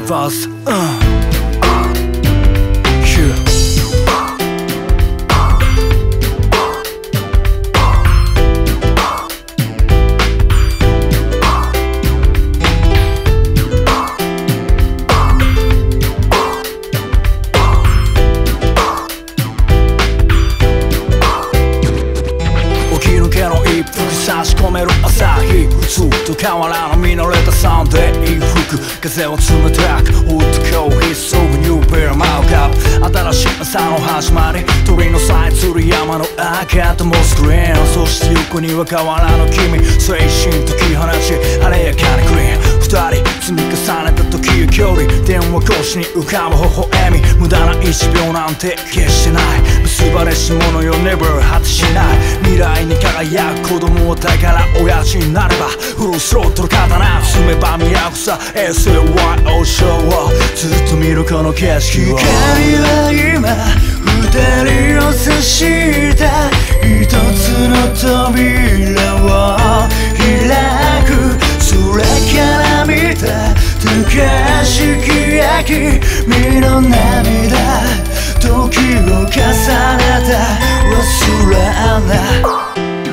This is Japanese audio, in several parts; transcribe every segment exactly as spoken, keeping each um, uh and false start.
Drivers、うん差し込める朝日、普通と変わらぬ見慣れたサンデー服、風を冷たくホットコーヒー、すぐニューベルマウカップ、新しい朝の始まり、鳥のさえずる山の赤とモスクリーン、そして横には変わらぬ君、精神解き放ち晴れやかにグリーン、二人積み重ねた時や距離、電話越しに浮かぶ微笑み、無駄ないちびょうなんて決してない、結ばれし者よ never 果てしない、未来に輝く子供はだから親父になればフルスロットル刀積めば宮草 エスエーワイ オーショーをずっと見るこの景色を、光は今二人を差した一つの扉を開く、空から見た高し焼き身の涙、時を重ねた忘れ穴、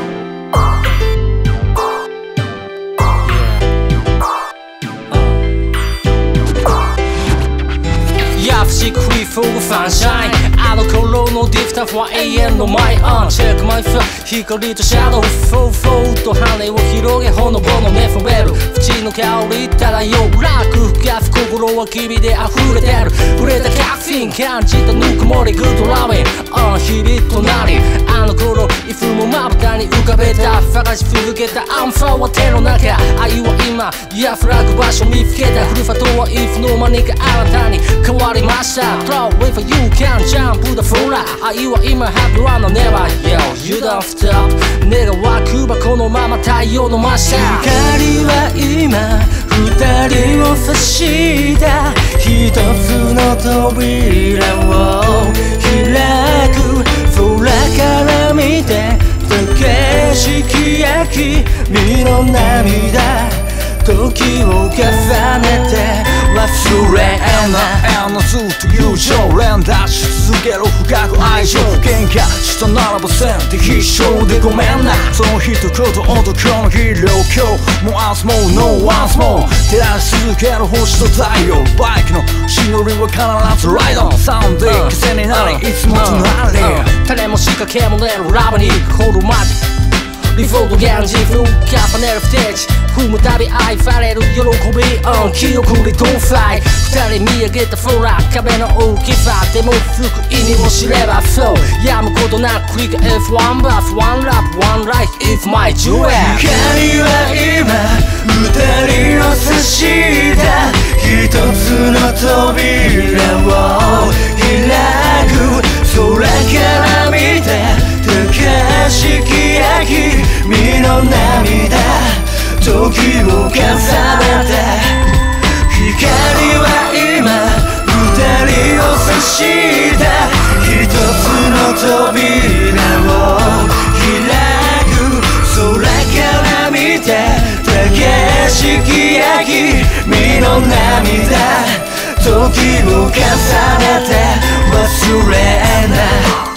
クリフォーファンシャイン、あの頃のディフタフは永遠のマイアン、チェックマイファ光とシャドウ、フォーフォーと羽を広げほのぼのネフベル、縁の香り漂う楽深く心は君で溢れてる、触れたカフェイン感じたぬくもりグッドラメン、あ日々となりあの頃イフもまぶたに浮かべた探し続けたアンファは手の中、愛は今安らぐ場所見つけた、ふるさとはイフの間にか新たに変わりました、Throw away for you can jump the floor、 愛は今 Happy one never yo you don't stop、 願わくばこのまま太陽の真下、光は今二人を差した一つの扉を開く、空から見て高しき焼き身の涙、時を重ねて忘れない、ずっと友情連打し続ける深く愛情、喧嘩したならばせんって必勝でごめんな、その一言男の肥料、今日も明日も No once more 照らし続ける星と太陽、バイクのしのりは必ずライドサウンデー癖になりいつも隣り、種も仕掛けもねるラブにコールマジリフォード現実風重ねる不定地、踏むたび愛される喜び、うん、記憶にドンフライ、二人見上げた空壁の大きさでも吹く意味を知ればそうやむことなく繰り返すワンバースワンラップワンライフ It's my jewel、 光は今二人を差した一つの扉を開く、空から見て高しき焼き身の涙、時を重ねて光は今二人を差した一つの扉を開く、空から見て高しき焼き身の涙、時を重ねて忘れない。